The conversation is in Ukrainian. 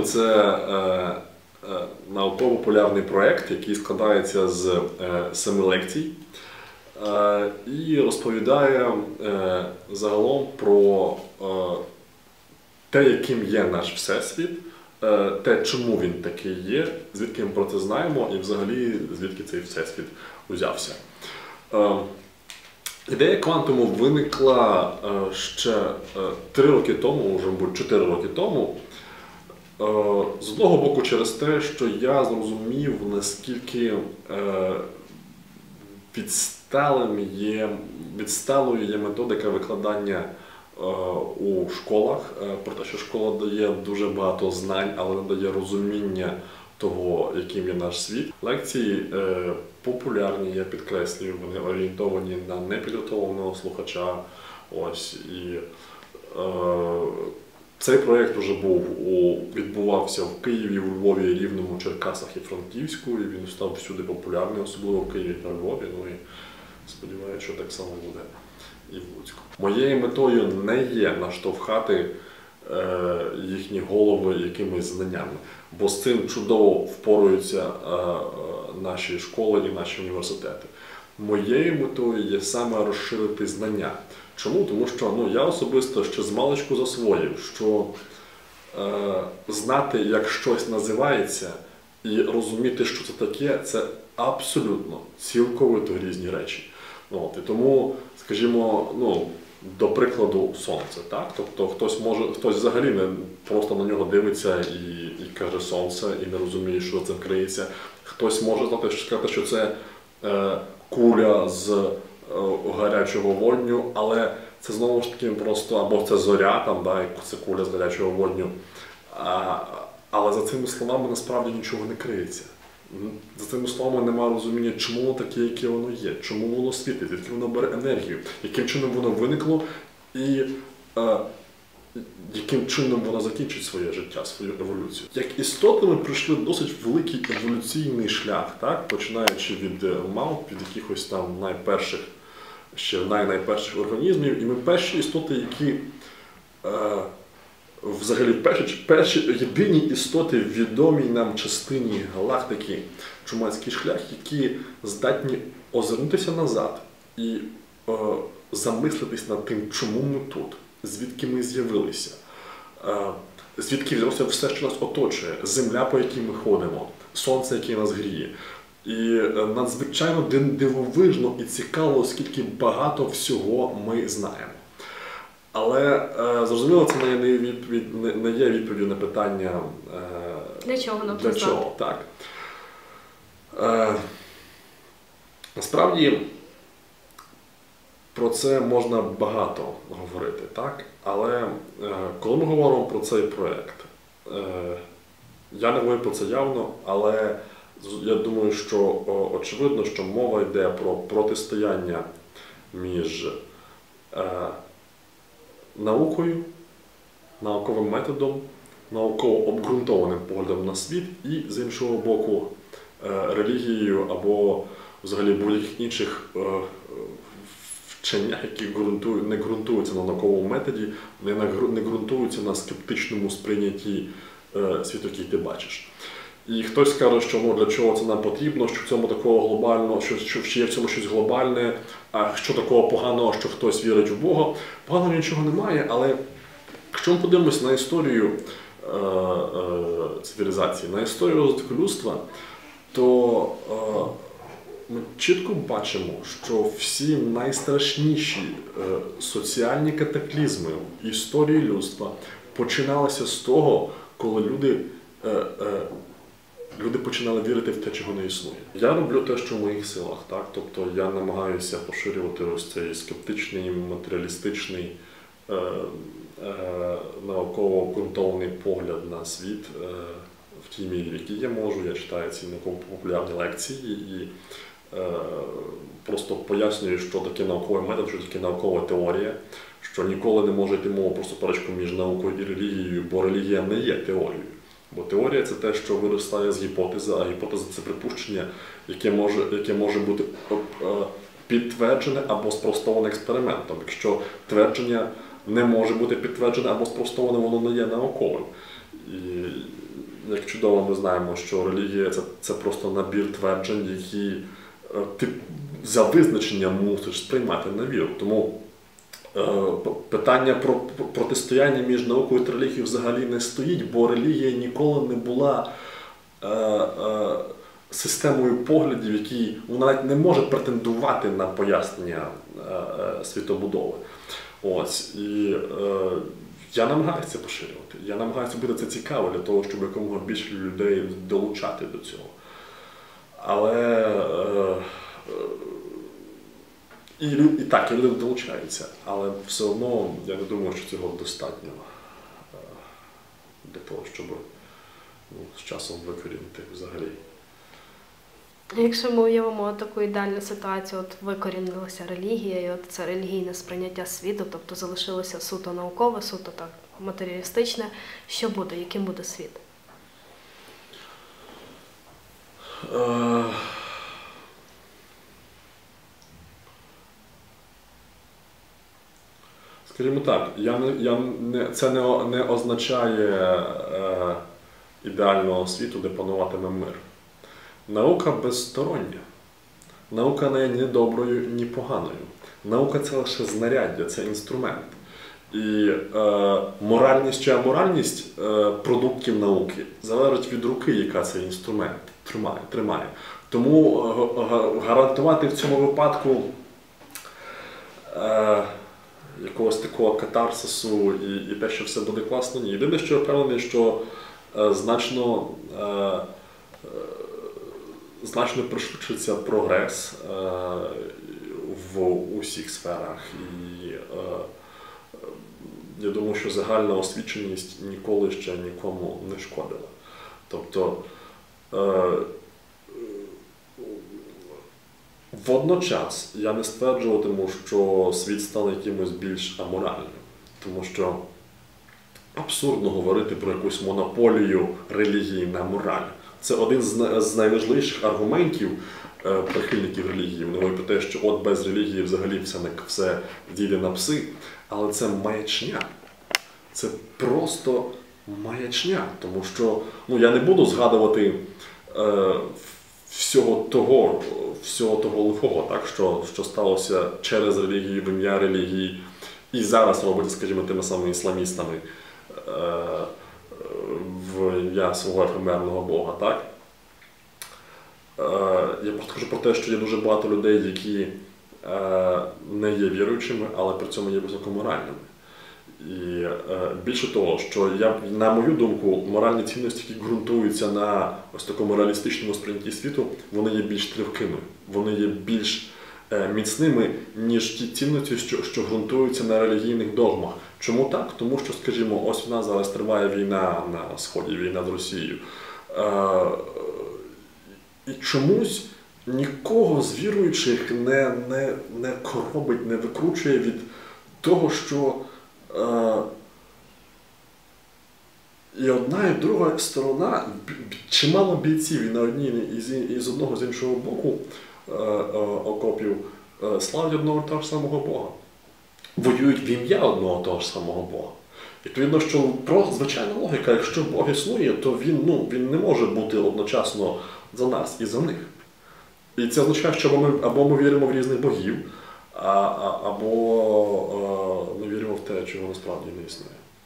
це науково-популярний проєкт, який складається з 7 лекцій і розповідає загалом про те, яким є наш Всесвіт, те, чому він такий є, звідки ми про це знаємо і взагалі звідки цей Всесвіт узявся. Ідея квантуму виникла ще 3 роки тому, вже, мабуть, 4 роки тому. З одного боку через те, що я зрозумів, наскільки відсталою є методика викладання у школах, про те, що школа дає дуже багато знань, але не дає розуміння того, яким є наш світ. Лекції популярні, я підкреслюю, вони орієнтовані на непідготовленого слухача. Ось, і цей проєкт вже відбувався в Києві, у Львові, Рівному, Черкасах і Франківську, і він став всюди популярний, особливо в Києві та Львові. Ну і сподіваюся, що так само буде і в Луцьку. Моєю метою не є наштовхати їхні голови якимись знаннями, бо з цим чудово впораються наші школи і наші університети. Моєю метою є саме розширити знання. Чому? Тому що я особисто ще змалечку засвоїв, що знати, як щось називається, і розуміти, що це таке, це абсолютно, цілковито різні речі. І тому, скажімо, до прикладу, сонце. Так? Тобто хтось взагалі не просто на нього дивиться і каже сонце, і не розуміє, що це криється. Хтось може сказати, що це куля з гарячого вогню, але це знову ж таки просто, або це зоря, це куля з гарячого вогню. Але за цими словами насправді нічого не криється. За цими словами немає розуміння, чому воно таке, яке воно є, чому воно світить, звідки воно бере енергію, яким чином воно виникло і яким чином воно закінчить своє життя, свою еволюцію. Як істоти ми пройшли досить великий еволюційний шлях, так? Починаючи від мавп, від якихось там найперших організмів, і ми перші істоти, які взагалі перші єдині істоти в відомій нам частині галактики Чумацький шлях, які здатні озирнутися назад і замислитись над тим, чому ми тут, звідки ми з'явилися, звідки взялося все, що нас оточує, земля, по якій ми ходимо, сонце, яке нас гріє. І надзвичайно дивовижно і цікаво, скільки багато всього ми знаємо. Але, зрозуміло, це не є відповіддю на питання, для чого нам для чого, так. Насправді, про це можна багато говорити, так? Але коли ми говоримо про цей проєкт, я не говорю про це явно, але я думаю, що очевидно, що мова йде про протистояння між наукою, науковим методом, науково обґрунтованим поглядом на світ і, з іншого боку, релігією або взагалі будь-яких інших вченнях, які не ґрунтуються на науковому методі, не ґрунтуються на скептичному сприйнятті світу, який ти бачиш. І хтось скаже, що для чого це нам потрібно, що в цьому такого глобального, що є в цьому щось глобальне, а що такого поганого, що хтось вірить в Бога. Поганого нічого немає, але якщо ми подивимося на історію цивілізації, на історію розвитку людства, то ми чітко бачимо, що всі найстрашніші соціальні катаклізми в історії людства починалися з того, коли люди починали вірити в те, чого не існує. Я роблю те, що в моїх силах, так? Тобто я намагаюся поширювати ось цей скептичний, матеріалістичний, науково обґрунтований погляд на світ в тій мірі, в якій я можу. Я читаю ці науково-популярні лекції і просто пояснюю, що таке науковий метод, що таке наукова теорія, що ніколи не може йти мова про суперечку між наукою і релігією, бо релігія не є теорією. Бо теорія – це те, що виростає з гіпотези, а гіпотеза – це припущення, яке може бути підтверджене або спростоване експериментом. Якщо твердження не може бути підтверджене або спростоване, воно не є науковим. як чудово ми знаємо, що релігія це просто набір тверджень, які ти за визначенням мусиш сприймати на віру. Тому питання про протистояння між наукою та релігією взагалі не стоїть, бо релігія ніколи не була системою поглядів, які вона навіть не може претендувати на пояснення світобудови. Ось. І я намагаюся це поширювати. Я намагаюся робити це цікаво для того, щоб якомога більше людей долучати до цього. Але і так, і люди долучаються. Але все одно я не думаю, що цього достатньо для того, щоб з часом викорінити взагалі. Якщо ми уявимо таку ідеальну ситуацію, от викорінилася релігія, і от це релігійне сприйняття світу, тобто залишилося суто наукове, суто так матеріалістичне, що буде, яким буде світ? Скажімо так, це не означає ідеального світу, де пануватиме мир. Наука безстороння. Наука не є ні доброю, ні поганою. Наука – це лише знаряддя, це інструмент. І моральність чи аморальність продуктів науки залежить від руки, яка цей інструмент тримає. Тому гарантувати в цьому випадку якогось такого катарсису і те, що все буде класно, ні. Єдине, що я впевнений, що значно пришвидшиться прогрес в усіх сферах. І я думаю, що загальна освіченість ніколи ще нікому не шкодила. Тобто, водночас я не стверджуватиму, що світ стане якимось більш аморальним. Тому що абсурдно говорити про якусь монополію релігії на мораль. Це один з найважливіших аргументів прихильників релігії. Вони говорять про те, що от без релігії взагалі все дійде на пси. Але це маячня. Це просто маячня. Тому що я не буду згадувати всього того лихого, так, що сталося через релігію, в ім'я релігії. І зараз робиться, скажімо, тими самими ісламістами в ім'я свого ефемерного Бога, так? Я просто кажу про те, що є дуже багато людей, які не є віруючими, але при цьому є високоморальними. І більше того, що на мою думку, моральні цінності, які ґрунтуються на ось такому реалістичному сприйнятті світу, вони є більш тривкими, вони є більш міцними, ніж ті цінності, що ґрунтуються на релігійних догмах. Чому так? Тому що, скажімо, ось у нас зараз триває війна на Сході, війна з Росією. І чомусь нікого з віруючих не коробить, не викручує від того, що і одна, і друга сторона, чимало бійців і на одній, і з одного, з іншого боку окопів славлять одного того ж самого Бога. Воюють в ім'я одного того ж самого Бога. І відповідно, що звичайна логіка, якщо Бог існує, то він не може бути одночасно за нас і за них. І це означає, що або ми віримо в різних богів, або ми віримо в те, чого насправді не існує.